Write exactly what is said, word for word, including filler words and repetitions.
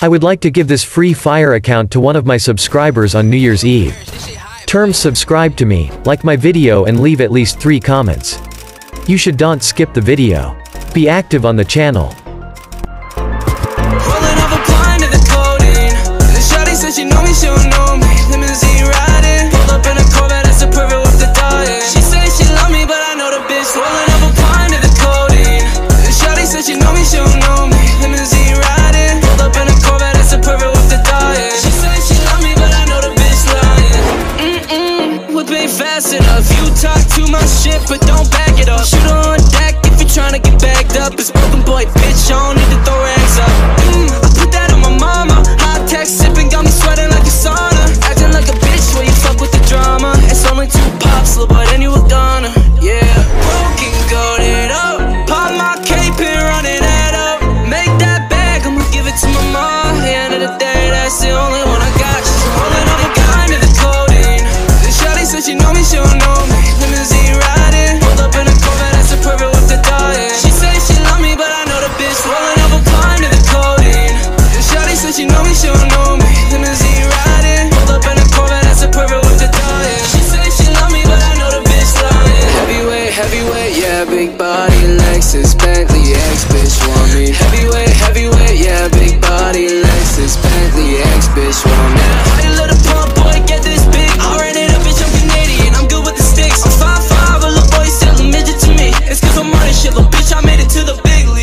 I would like to give this free Fire account to one of my subscribers on New Year's Eve. Terms: subscribe to me, like my video and leave at least three comments. You should don't skip the video. Be active on the channel. Rolling up a blind to the codeine. The shawty says she know me, she don't know me. Limousine riding, pulled up in a Corvette, that's a perfect with the dying. She says she love me, but I know the bitch. Rolling up a blind to the codeine. The shawty says she know me, she don't know me. Limousine riding, pulled up in a Corvette, that's a perfect with the dying. She says she love me, but I know the bitch lying. Mm-mm, whip ain't fast enough. You talk too much shit, but don't back it up. Shoot her on deck if you tryna get bagged up. It's broken boy, bitch, I don't need to throw rags up. Mm, I put that on my mama. Hot text sipping, got me sweating like a sauna. Acting like a bitch where you fuck with the drama. It's only two pops, little boy, then you were gonna. Yeah, broken, goated up. Pop my cape and run it head up. Make that bag, I'ma give it to my mom. At the end of the day, that's the only one I got. She's rolling up a kind of the codeine. The shawty says she know me, she don't know me. Limousine riding, pulled up in a Corvette, that's a perfect with the dying. She says she love me, but I know the bitch. Rolling up a blind to the codeine. The shawty says she know me, she don't know me. Limousine riding, pulled up in a Corvette, that's a perfect with the dying. She says she love me, but I know the bitch lying. Heavyweight, heavyweight, yeah, big body, Lexus, Bentley, X bitch want me. Heavyweight, heavyweight, yeah, big body, Lexus, Bentley, X bitch want me. Hey, little pump boy, get this big. I ran it up, bitch, I'm Canadian, I'm good with the sticks. I'm five five, a little boy still a midget to me. It's cause I'm running shit, little bitch, I made it to the big league.